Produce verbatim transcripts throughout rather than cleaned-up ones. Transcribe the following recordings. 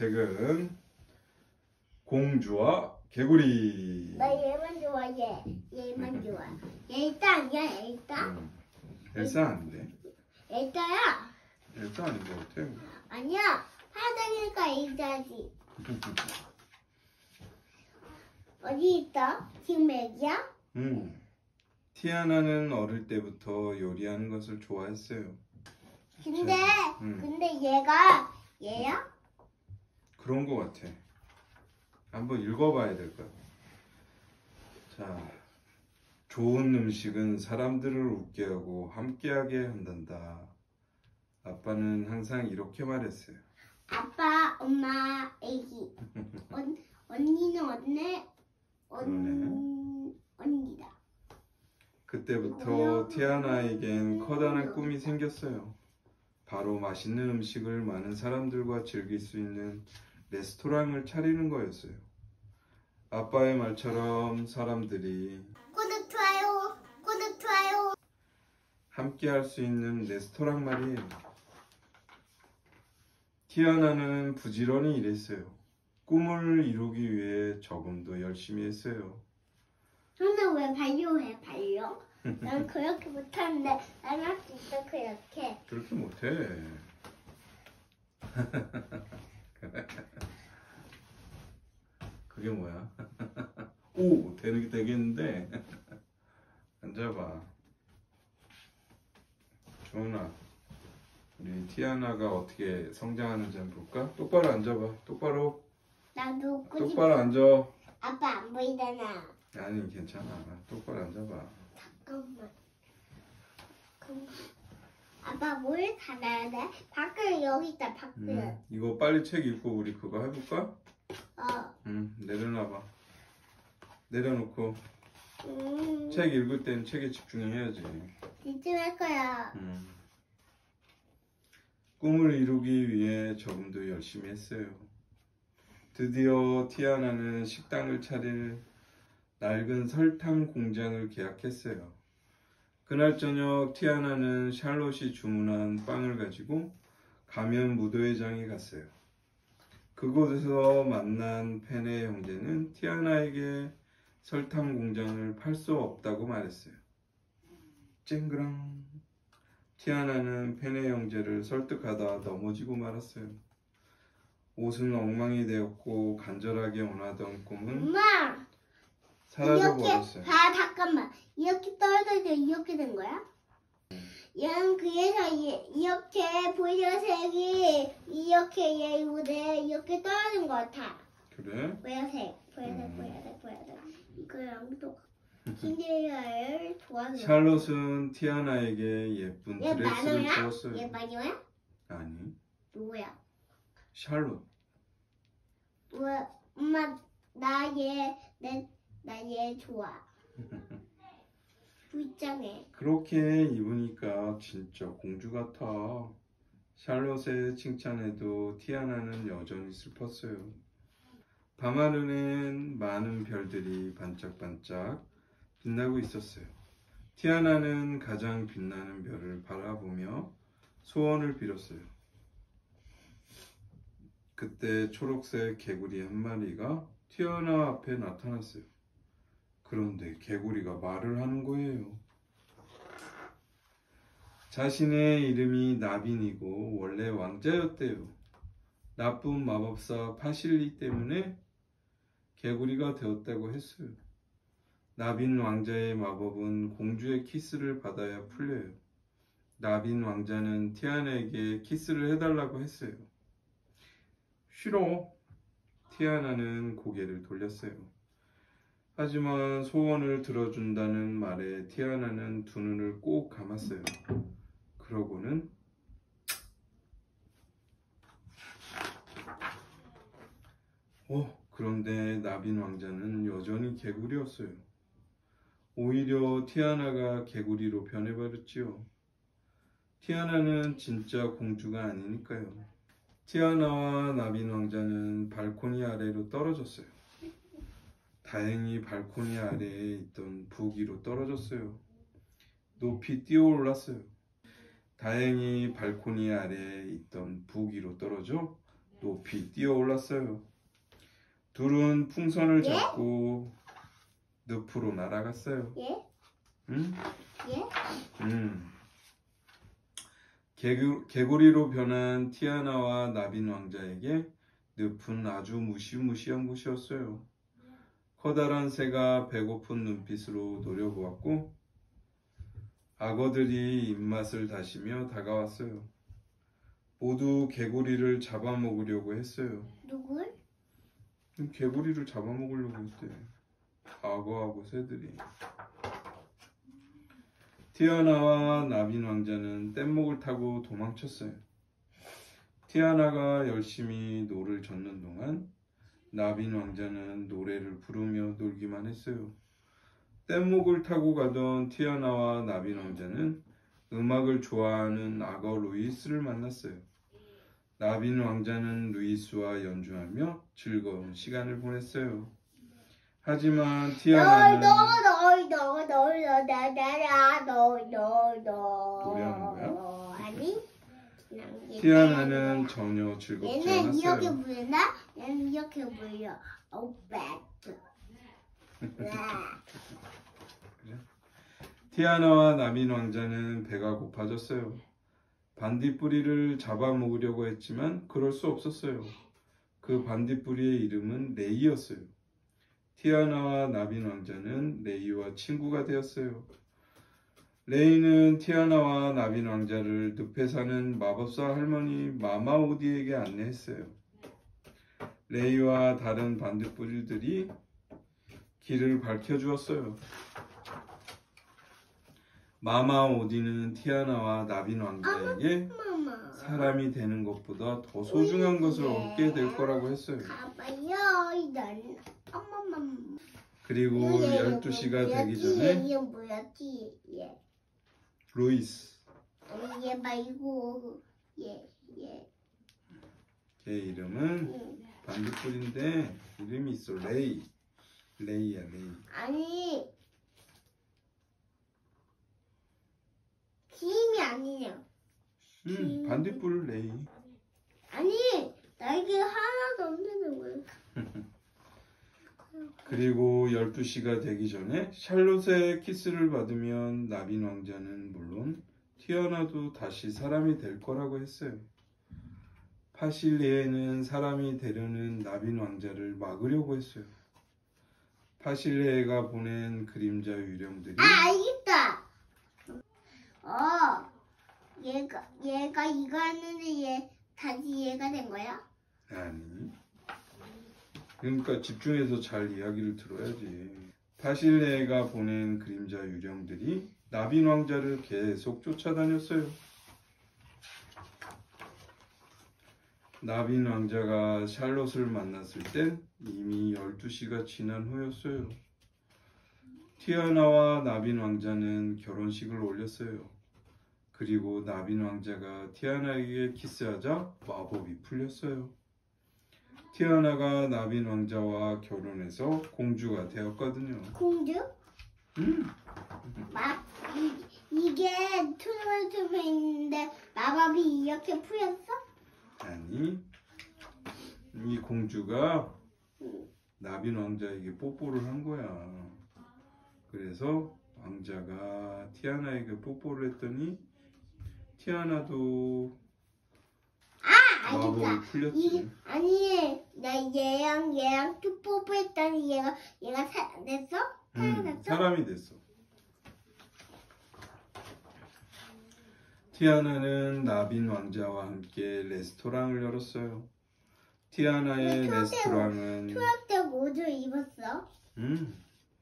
책은 공주와 개구리. 나 얘만 좋아해. 얘만 좋아. 엘사야, 엘사? 음, 엘사 아닌데? 엘사야? 엘사 아닌 것 같아. 아니야. 하다니까 엘사지. 어디 있어? 지금 애기야? 음. 티아나는 어릴 때부터 요리하는 것을 좋아했어요. 근데, 음. 근데 얘가 얘야? 그런 것 같아. 한번 읽어봐야 될 것 같아. 자, 좋은 음식은 사람들을 웃게 하고 함께하게 한단다. 아빠는 항상 이렇게 말했어요. 아빠, 엄마, 애기. 언, 언니는 언니, 언, 언니다. 그때부터 티아나에겐 커다란 꿈이 생겼어요. 바로 맛있는 음식을 많은 사람들과 즐길 수 있는 레스토랑을 차리는 거였어요. 아빠의 말처럼 사람들이 구독, 좋아요, 구독, 좋아요. 함께 할 수 있는 레스토랑 말이에요. 티아나는 부지런히 일했어요. 꿈을 이루기 위해 조금 더 열심히 했어요. 근데 왜 반려해, 반려? 난 그렇게 못하는데 난 할 수 있어, 그렇게. 그렇게 못해. 그게 뭐야? 오, 되는 되겠는데. 앉아봐. 조은아, 우리 티아나가 어떻게 성장하는지 한번 볼까? 똑바로 앉아봐. 똑바로. 나도 꾸짖 똑바로 앉아. 아빠 안 보이잖아. 아니, 괜찮아. 똑바로 앉아봐. 잠깐만. 잠깐만. 아빠 뭘 달아야 돼? 밖을 여기 있다, 밖을. 음, 이거 빨리 책 읽고 우리 그거 해볼까? 어. 음, 내려놔봐. 내려놓고 음. 책 읽을 땐 책에 집중해야지. 집중할 거야. 음. 꿈을 이루기 위해 조금 더 열심히 했어요. 드디어 티아나는 식당을 차릴 낡은 설탕 공장을 계약했어요. 그날 저녁 티아나는 샬롯이 주문한 빵을 가지고 가면 무도회장에 갔어요. 그곳에서 만난 펜의 형제는 티아나에게 설탕 공장을 팔 수 없다고 말했어요. 쨍그랑. 티아나는 펜의 형제를 설득하다 넘어지고 말았어요. 옷은 엉망이 되었고 간절하게 원하던 꿈은 엄마! 사라져 이렇게, 버렸어요. 봐, 잠깐만. 이렇게 떨어져 이렇게 된 거야? 얘는 그래서 이- 이렇게 보여색이 이렇게 얘 옷에 이렇게 떨어진 것 같아. 그래? 보여색, 보여색, 음. 보여색, 보여색. 이거랑 또 신데렐라를 도와줘. 샬롯은 티아나에게 예쁜 얘 드레스를 마녀야? 주었어요. 얘 마녀야? 아니, 누구야? 샬롯. 왜 엄마 나 얘 내 나 얘 좋아. 불쌍해. 그렇게 입으니까 진짜 공주 같아. 샬롯의 칭찬에도 티아나는 여전히 슬펐어요. 밤하늘엔 많은 별들이 반짝반짝 빛나고 있었어요. 티아나는 가장 빛나는 별을 바라보며 소원을 빌었어요. 그때 초록색 개구리 한 마리가 티아나 앞에 나타났어요. 그런데 개구리가 말을 하는 거예요. 자신의 이름이 나빈이고 원래 왕자였대요. 나쁜 마법사 파실리 때문에 개구리가 되었다고 했어요. 나빈 왕자의 마법은 공주의 키스를 받아야 풀려요. 나빈 왕자는 티아나에게 키스를 해달라고 했어요. 싫어. 티아나는 고개를 돌렸어요. 하지만 소원을 들어준다는 말에 티아나는 두 눈을 꼭 감았어요. 그러고는 어, 그런데 나빈 왕자는 여전히 개구리였어요. 오히려 티아나가 개구리로 변해버렸지요. 티아나는 진짜 공주가 아니니까요. 티아나와 나빈 왕자는 발코니 아래로 떨어졌어요. 다행히 발코니 아래에 있던 부기로 떨어졌어요. 높이 뛰어올랐어요. 다행히 발코니 아래에 있던 부기로 떨어져 높이 뛰어 올랐어요. 둘은 풍선을 예? 잡고 늪으로 날아갔어요. 예? 응? 예? 음. 개구, 개구리로 변한 티아나와 나빈 왕자에게 늪은 아주 무시무시한 곳이었어요. 커다란 새가 배고픈 눈빛으로 노려보았고 악어들이 입맛을 다시며 다가왔어요. 모두 개구리를 잡아먹으려고 했어요. 누굴? 개구리를 잡아먹으려고 했대. 악어하고 새들이. 티아나와 나빈 왕자는 뗏목을 타고 도망쳤어요. 티아나가 열심히 노를 젓는 동안 나빈 왕자는 노래를 부르며 놀기만 했어요. 뗏목을 타고 가던 티아나와 나빈 왕자는 음악을 좋아하는 악어 루이스를 만났어요. 나빈 왕자는 루이스와 연주하며 즐거운 시간을 보냈어요. 하지만 티아나는 노래하는 거야? 아니. 티아나는 전혀 즐겁지 얘는 이렇게 않았어요. 부른다. 얘는 이렇게 불려. 오 배트. 티아나와 나빈 왕자는 배가 고파졌어요. 반딧불이를 잡아먹으려고 했지만 그럴 수 없었어요. 그 반딧불이의 이름은 레이였어요. 티아나와 나빈 왕자는 레이와 친구가 되었어요. 레이는 티아나와 나빈 왕자를 늪에 사는 마법사 할머니 마마오디에게 안내했어요. 레이와 다른 반딧불이들이 길을 밝혀주었어요. 마마오디는 티아나와 나빈 왕자에게 엄마. 사람이 되는 것보다 더 소중한 것을 얻게 될 거라고 했어요. 가봐요. 이런. 엄마마. 그리고 열두 시가 되기 전에 얘 뭐였지? 얘. 루이스, 아니 얘 말고 얘 얘. 걔 이름은 응. 반딧불인데 이름이 있어. 레이. 레이야 레이. 아니. 김이 아니냐. 음, 반딧불 레이. 아니 날개 하나도 없는 거야. 그리고 열두 시가 되기 전에 샬롯의 키스를 받으면 나빈 왕자는 물론 티아나도 다시 사람이 될 거라고 했어요. 파실리에는 사람이 되려는 나빈 왕자를 막으려고 했어요. 파실리에가 보낸 그림자 유령들이 아 알겠다. 어 얘가 얘가 이거 했는데 얘 다시 얘가 된 거야? 아니. 그러니까 집중해서 잘 이야기를 들어야지. 파실레가 보낸 그림자 유령들이 나빈 왕자를 계속 쫓아다녔어요. 나빈 왕자가 샬롯을 만났을 땐 이미 열두 시가 지난 후였어요. 티아나와 나빈 왕자는 결혼식을 올렸어요. 그리고 나빈 왕자가 티아나에게 키스하자 마법이 풀렸어요. 티아나가 나빈 왕자와 결혼해서 공주가 되었거든요. 공주? 음. 막 이, 이게 투명투명 있는데 마법이 이렇게 풀렸어? 아니, 이 공주가 응. 나빈 왕자에게 뽀뽀를 한 거야. 그래서 왕자가 티아나에게 뽀뽀를 했더니 티아나도 아 마법이 알겠다. 풀렸지. 이 아니 나 얘랑 얘랑 또 뽀뽀했더니 얘가 얘가 사, 됐어? 음, 사라졌어? 사람이 됐어. 티아나는 나빈 왕자와 함께 레스토랑을 열었어요. 티아나의 근데 레스토랑은 초록색 옷을 입었어. 음,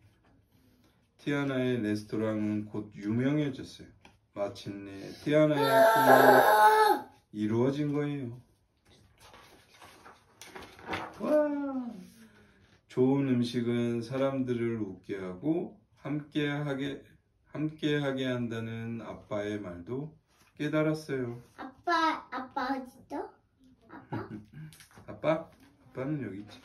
티아나의 레스토랑은 곧 유명해졌어요. 마침내 티아나의 꿈이 이루어진 거예요. 와. 좋은 음식은 사람들을 웃게 하고 함께하게 함께하게 한다는 아빠의 말도 깨달았어요. 아빠 아빠 어딨어? 아빠? 아빠? 아빠는 여기 있지.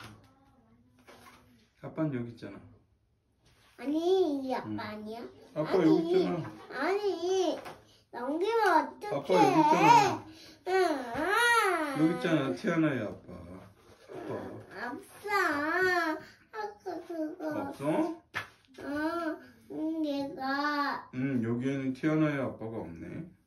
아빠는 여기 있잖아. 아니 이 아빠 응. 아니야? 아빠 아니, 여기 있잖아. 아니 넘기면 어떡해? 아빠 여기 있잖아. 응. 여기 있잖아, 티아나의 아빠. 아빠. 없어. 아까 그거. 없어? 어, 음, 얘가 응, 여기에는 티아나의 아빠가 없네.